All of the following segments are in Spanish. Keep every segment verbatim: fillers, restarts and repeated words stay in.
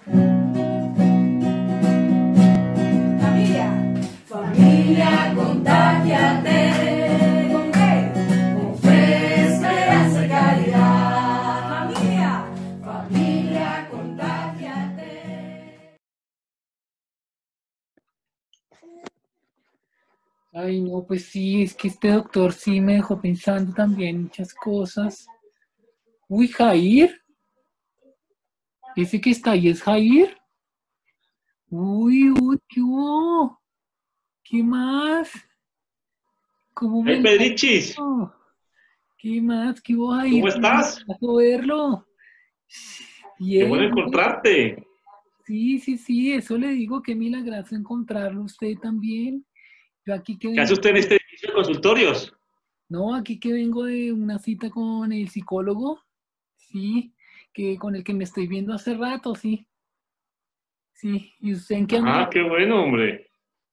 Familia, familia, contágiate. ¿Con qué? Con fe, esperanza y caridad. Familia, familia, contágiate. Ay, no, pues sí, es que este doctor sí me dejó pensando también muchas cosas. Uy, Jair, ese que está ahí es Jair. Uy, uy, ¿qué hubo? ¿Qué más? ¿Cómo me Hey, la ha Pedrichis, ido? ¿Qué más? ¿Qué hubo, ¿cómo Jair? ¿Cómo me estás? la ha verlo? Qué Bien, bueno bien. encontrarte. Sí, sí, sí, eso le digo, qué milagroso encontrarlo usted también. Yo aquí que ¿Qué hace vengo, usted en este edificio de consultorios? no, aquí que vengo de una cita con el psicólogo, sí, que con el que me estoy viendo hace rato, sí, sí. ¿Y usted en qué anda? Ah, qué bueno, hombre.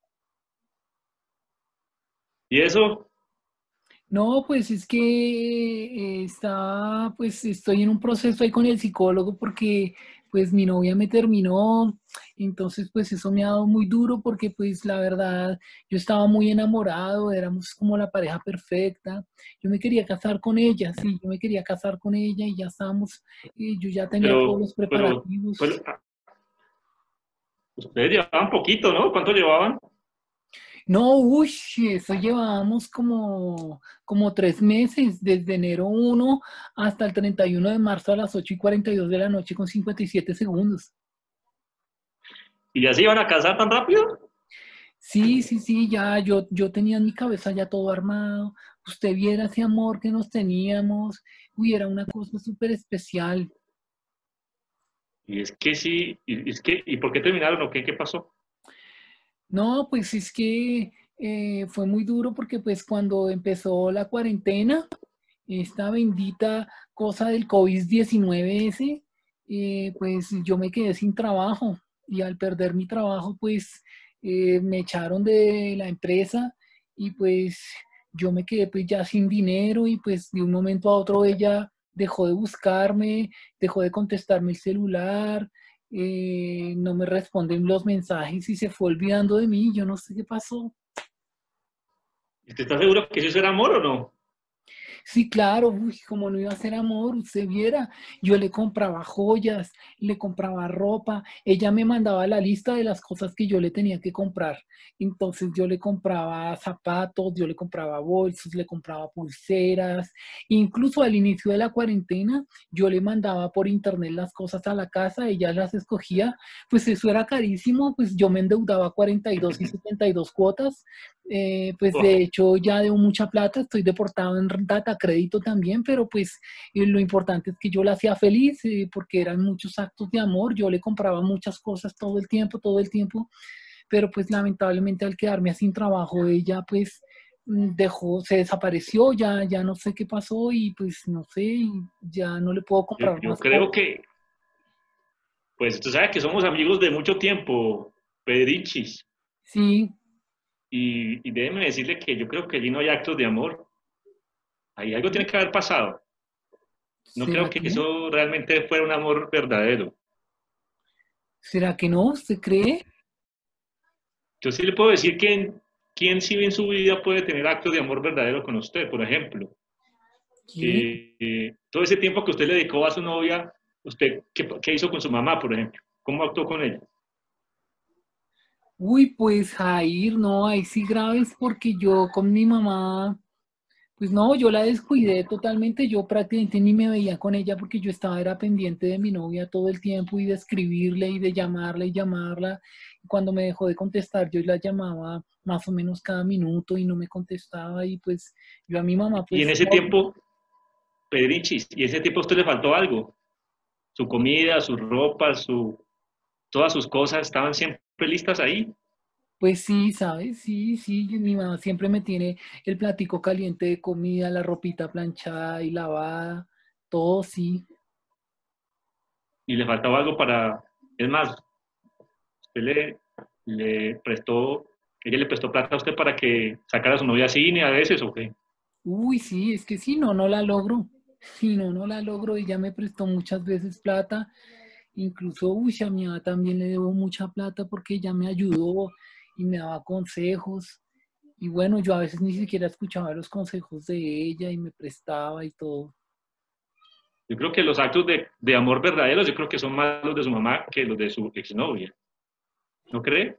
¿Y eso? No, pues es que eh, está, pues estoy en un proceso ahí con el psicólogo porque pues mi novia me terminó, entonces pues eso me ha dado muy duro porque pues la verdad yo estaba muy enamorado, éramos como la pareja perfecta, yo me quería casar con ella, sí, yo me quería casar con ella y ya estábamos, y yo ya tenía todos Pero, los pero, pero, preparativos. ah, ustedes llevaban poquito, ¿no? ¿Cuánto llevaban? No, uy, eso llevábamos como, como tres meses, desde enero uno hasta el treinta y uno de marzo a las ocho y cuarenta y dos de la noche con cincuenta y siete segundos. ¿Y ya se iban a casar tan rápido? Sí, sí, sí, ya yo, yo tenía en mi cabeza ya todo armado. Usted viera ese amor que nos teníamos. Uy, era una cosa súper especial. Y es que sí, y es que, ¿y por qué terminaron o qué? ¿Qué pasó? No, pues es que eh, fue muy duro porque pues cuando empezó la cuarentena, esta bendita cosa del covid diecinueve ese, eh, pues yo me quedé sin trabajo y al perder mi trabajo, pues eh, me echaron de la empresa y pues yo me quedé pues ya sin dinero y pues de un momento a otro ella dejó de buscarme, dejó de contestarme el celular, eh, no me responden los mensajes y se fue olvidando de mí, yo no sé qué pasó. ¿Usted está seguro que eso era amor o no? Sí, claro, uy, como no iba a ser amor, usted viera, yo le compraba joyas, le compraba ropa, ella me mandaba la lista de las cosas que yo le tenía que comprar. Entonces yo le compraba zapatos, yo le compraba bolsos, le compraba pulseras, incluso al inicio de la cuarentena, yo le mandaba por internet las cosas a la casa, ella las escogía, pues eso era carísimo, pues yo me endeudaba cuarenta y dos y setenta y dos cuotas, eh, pues de Oh, hecho ya debo mucha plata, estoy deportado en data crédito también, pero pues eh, lo importante es que yo la hacía feliz eh, porque eran muchos actos de amor, yo le compraba muchas cosas todo el tiempo, todo el tiempo, pero pues lamentablemente al quedarme sin trabajo ella pues mm, dejó, se desapareció, ya, ya no sé qué pasó y pues no sé, ya no le puedo yo, comprar yo más creo cosas. que, pues tú sabes que somos amigos de mucho tiempo, Pedrichis. Sí, Y, y déjeme decirle que yo creo que allí no hay actos de amor. Ahí algo tiene que haber pasado. No ¿será creo que que no? eso realmente fuera un amor verdadero. ¿Será que no? ¿Usted cree? Yo sí le puedo decir que quién sí en su vida puede tener actos de amor verdadero con usted, por ejemplo. ¿Quién? Eh, eh, todo ese tiempo que usted le dedicó a su novia, ¿usted qué, qué hizo con su mamá, por ejemplo? ¿Cómo actuó con ella? Uy, pues Jair, no, ahí sí graves porque yo con mi mamá, pues no, yo la descuidé totalmente, yo prácticamente ni me veía con ella porque yo estaba era pendiente de mi novia todo el tiempo y de escribirle y de llamarla y llamarla. Y cuando me dejó de contestar, yo la llamaba más o menos cada minuto y no me contestaba y pues yo a mi mamá, Y en pues ese tiempo, Pedrichis, y en ese tiempo a usted le faltó algo. Su comida, su ropa, su, todas sus cosas estaban siempre listas ahí. pues sí, ¿sabes? Sí, sí, mi mamá siempre me tiene el platico caliente de comida, la ropita planchada y lavada, todo sí. Y le faltaba algo para, es más, usted le, le prestó, ella le prestó plata a usted para que sacara a su novia a cine a veces, ¿o qué? Uy, sí, es que si no, no la logro. Si no, no la logro. Ella me prestó muchas veces plata Incluso, uy, a mi mamá también le debo mucha plata porque ella me ayudó y me daba consejos. Y bueno, yo a veces ni siquiera escuchaba los consejos de ella y me prestaba y todo. Yo creo que los actos de, de amor verdaderos, yo creo que son más los de su mamá que los de su exnovia. ¿No cree?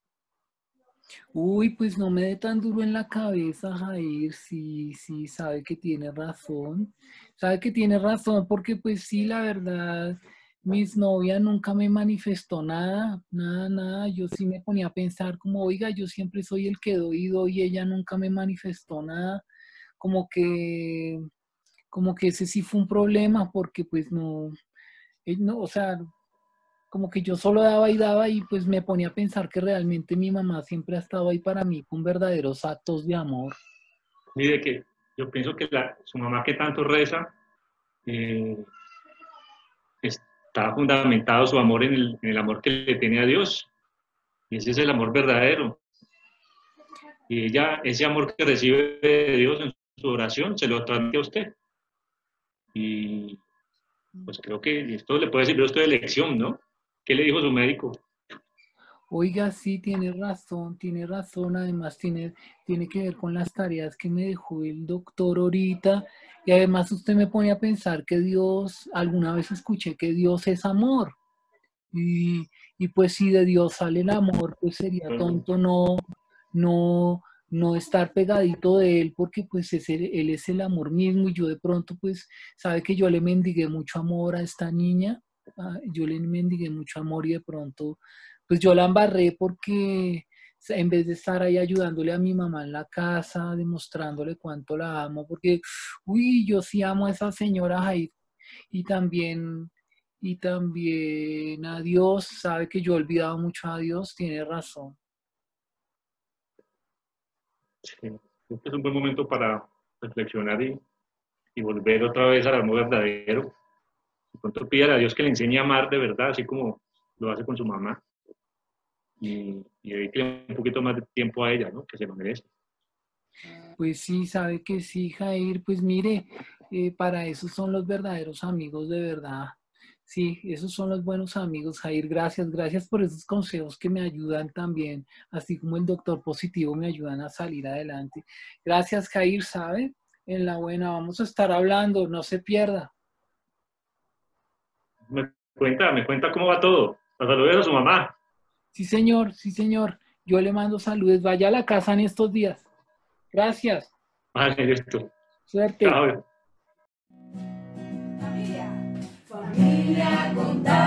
Uy, pues no me dé tan duro en la cabeza, Jair, sí, sí, sabe que tiene razón. Sabe que tiene razón porque pues sí, la verdad, mis novia nunca me manifestó nada, nada, nada. Yo sí me ponía a pensar como, oiga, yo siempre soy el que doy y doy y ella nunca me manifestó nada. Como que, como que ese sí fue un problema porque pues no, eh, no, o sea, como que yo solo daba y daba y pues me ponía a pensar que realmente mi mamá siempre ha estado ahí para mí con verdaderos actos de amor. Mire que yo pienso que la, su mamá que tanto reza, eh, está fundamentado su amor en el, en el amor que le tiene a Dios. Y ese es el amor verdadero. Y ella, ese amor que recibe de Dios en su oración, se lo transmite a usted. Y pues creo que esto le puede servir a usted de lección, ¿no? ¿Qué le dijo su médico? Oiga, sí, tiene razón, tiene razón. Además, tiene, tiene que ver con las tareas que me dejó el doctor ahorita. Y además usted me pone a pensar que Dios, alguna vez escuché que Dios es amor. Y, y pues si de Dios sale el amor, pues sería tonto no, no, no estar pegadito de Él, porque pues es el- Él es el amor mismo y yo de pronto pues, sabe que yo le mendigué mucho amor a esta niña, ah, yo le mendigué mucho amor y de pronto pues yo la embarré porque en vez de estar ahí ayudándole a mi mamá en la casa, demostrándole cuánto la amo, porque, uy, yo sí amo a esa señora Jair y también, y también a Dios, sabe que yo he olvidado mucho a Dios, tiene razón. Sí, creo que es un buen momento para reflexionar y, y volver otra vez al amor verdadero. De pronto pídale a Dios que le enseñe a amar de verdad, así como lo hace con su mamá. Y, y dedique un poquito más de tiempo a ella, ¿no? Que se lo merece. Pues sí, sabe que sí, Jair, pues mire, eh, para eso son los verdaderos amigos de verdad. Sí, esos son los buenos amigos, Jair. Gracias, gracias por esos consejos que me ayudan también, así como el doctor positivo me ayudan a salir adelante. Gracias, Jair, ¿sabe? En la buena, vamos a estar hablando, no se pierda. Me cuenta, me cuenta cómo va todo. Los saludos a su mamá. Sí, señor, sí, señor. Yo le mando saludos. Vaya a la casa en estos días. Gracias. Vale, listo. Suerte. Chao. Familia, familia, contar.